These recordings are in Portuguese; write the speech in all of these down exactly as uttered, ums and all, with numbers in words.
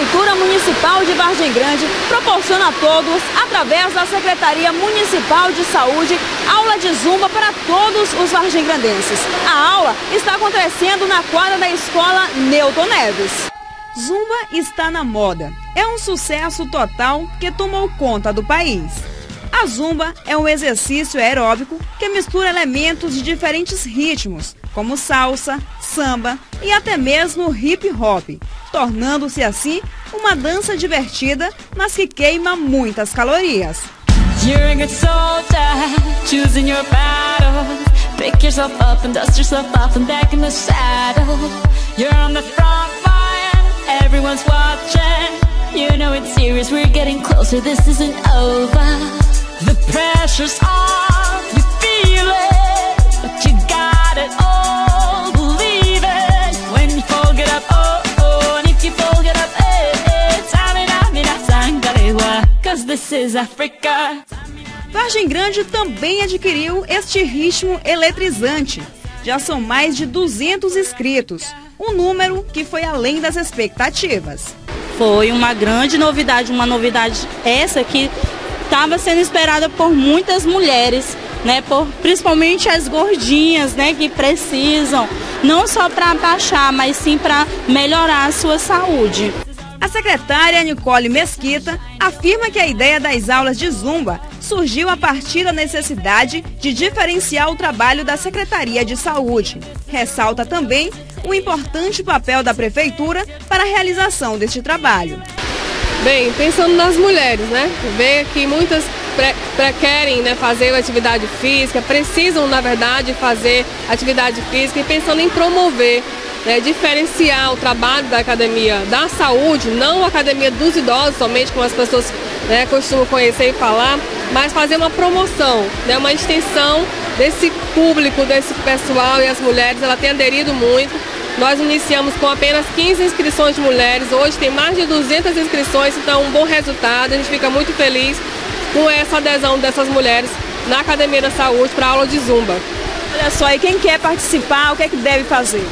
Prefeitura Municipal de Vargem Grande proporciona a todos, através da Secretaria Municipal de Saúde, aula de zumba para todos os vargem-grandenses. A aula está acontecendo na quadra da Escola Newton Neves. Zumba está na moda. É um sucesso total que tomou conta do país. A zumba é um exercício aeróbico que mistura elementos de diferentes ritmos, como salsa, samba e até mesmo hip hop, tornando-se assim uma dança divertida, mas que queima muitas calorias. You're a good soldier, choosing your battles. Pick yourself up and dust yourself off and back in the saddle. You're on the front line, everyone's watching. You know it's serious, we're getting closer, this isn't over. The pressure's on, you feel it, but you got it all, believe it. When you fall, get up, oh, oh, and if you fall, get up, eh, eh. Tamina, mina, sangalewa, cause this is Africa. Vargem Grande também adquiriu este ritmo eletrizante. Já são mais de duzentos inscritos, um número que foi além das expectativas. Foi uma grande novidade, uma novidade essa que estava sendo esperada por muitas mulheres, né, por, principalmente as gordinhas, né, que precisam, não só para baixar, mas sim para melhorar a sua saúde. A secretária Nicole Mesquita afirma que a ideia das aulas de zumba surgiu a partir da necessidade de diferenciar o trabalho da Secretaria de Saúde. Ressalta também o importante papel da Prefeitura para a realização deste trabalho. Bem, pensando nas mulheres, né? Vê que muitas pré, pré querem, né, fazer atividade física, precisam, na verdade, fazer atividade física e pensando em promover, né, diferenciar o trabalho da Academia da Saúde, não a Academia dos Idosos somente, como as pessoas, né, costumam conhecer e falar, mas fazer uma promoção, né, uma extensão desse público, desse pessoal, e as mulheres, ela tem aderido muito. Nós iniciamos com apenas quinze inscrições de mulheres, hoje tem mais de duzentas inscrições, então é um bom resultado, a gente fica muito feliz com essa adesão dessas mulheres na Academia da Saúde para a aula de zumba. Olha só, e quem quer participar, o que é que deve fazer?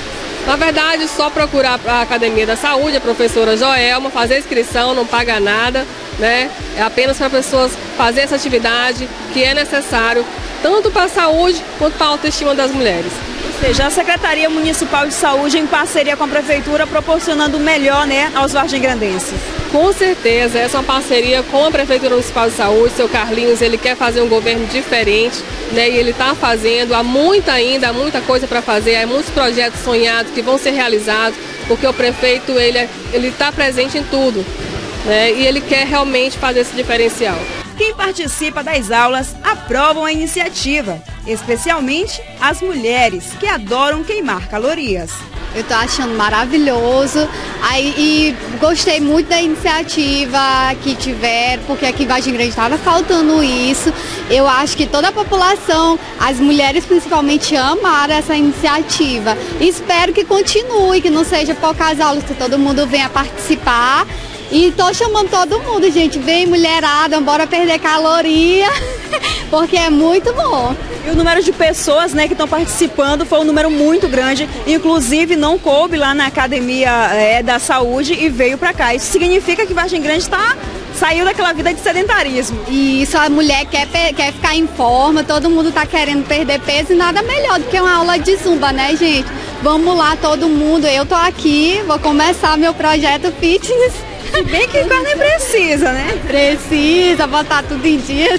Na verdade, só procurar a Academia da Saúde, a professora Joelma, fazer a inscrição, não paga nada, né? É apenas para pessoas fazer essa atividade que é necessário, tanto para a saúde quanto para a autoestima das mulheres. Ou seja, a Secretaria Municipal de Saúde, em parceria com a Prefeitura, proporcionando o melhor, né, aos vargem-grandenses. Com certeza, essa é uma parceria com a Prefeitura Municipal de Saúde. Seu Carlinhos, ele quer fazer um governo diferente, né, e ele está fazendo. Há muita ainda, há muita coisa para fazer, há muitos projetos sonhados que vão ser realizados, porque o prefeito, ele ele está presente em tudo, né, e ele quer realmente fazer esse diferencial. Quem participa das aulas aprovam a iniciativa, especialmente as mulheres, que adoram queimar calorias. Eu tô achando maravilhoso, aí, e gostei muito da iniciativa que tiveram, porque aqui em Vargem Grande estava faltando isso. Eu acho que toda a população, as mulheres principalmente, amaram essa iniciativa. Espero que continue, que não seja poucas aulas, que todo mundo venha participar. E tô chamando todo mundo, gente, vem mulherada, bora perder caloria, porque é muito bom. E o número de pessoas, né, que estão participando foi um número muito grande, inclusive não coube lá na Academia é, da Saúde e veio para cá. Isso significa que Vargem Grande tá, saiu daquela vida de sedentarismo. E isso, a mulher quer, quer ficar em forma, todo mundo tá querendo perder peso e nada melhor do que uma aula de zumba, né, gente? Vamos lá, todo mundo, eu tô aqui, vou começar meu projeto fitness. Se bem que quase precisa, né? Precisa botar tudo em dias.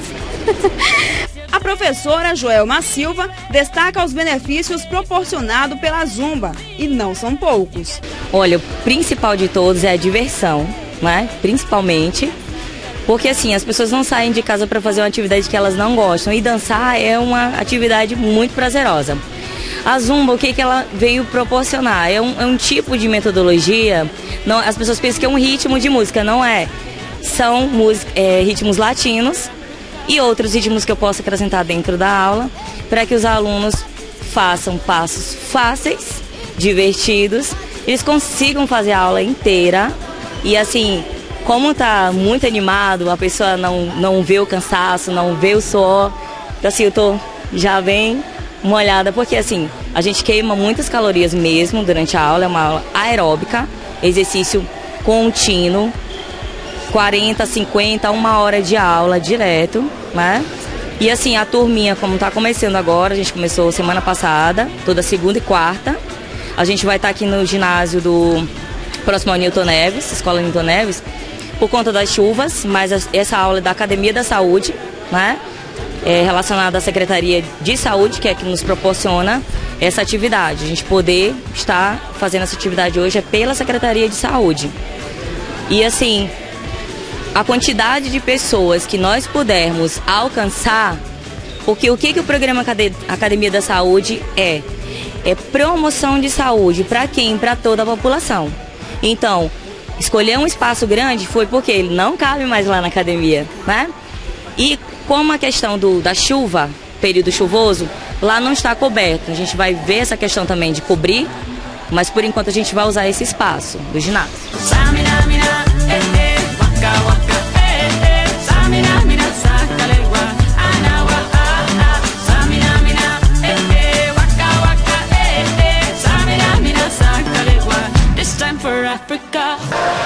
A professora Joelma Silva destaca os benefícios proporcionados pela zumba, e não são poucos. Olha, o principal de todos é a diversão, né? Principalmente, porque assim, as pessoas não saem de casa para fazer uma atividade que elas não gostam, e dançar é uma atividade muito prazerosa. A zumba, o que, que ela veio proporcionar? É um, é um tipo de metodologia, não, as pessoas pensam que é um ritmo de música, não é. São música, é, ritmos latinos e outros ritmos que eu posso acrescentar dentro da aula, para que os alunos façam passos fáceis, divertidos, eles consigam fazer a aula inteira. E assim, como tá muito animado, a pessoa não, não vê o cansaço, não vê o suor, então assim, eu tô já bem molhada, porque assim, a gente queima muitas calorias mesmo durante a aula, é uma aula aeróbica, exercício contínuo, quarenta, cinquenta, uma hora de aula direto, né? E assim, a turminha, como está começando agora, a gente começou semana passada, toda segunda e quarta. A gente vai estar tá aqui no ginásio do próximo ao Newton Neves, Escola Newton Neves, por conta das chuvas, mas essa aula é da Academia da Saúde, né? É relacionada à Secretaria de Saúde, que é que nos proporciona essa atividade. A gente poder estar fazendo essa atividade hoje é pela Secretaria de Saúde. E assim, a quantidade de pessoas que nós pudermos alcançar, porque o que, que o programa Academia da Saúde é? É promoção de saúde para quem? Para toda a população. Então, escolher um espaço grande foi porque ele não cabe mais lá na academia, né? E como a questão do, da chuva, período chuvoso, lá não está coberto. A gente vai ver essa questão também de cobrir, mas por enquanto a gente vai usar esse espaço do ginásio. Time for Africa.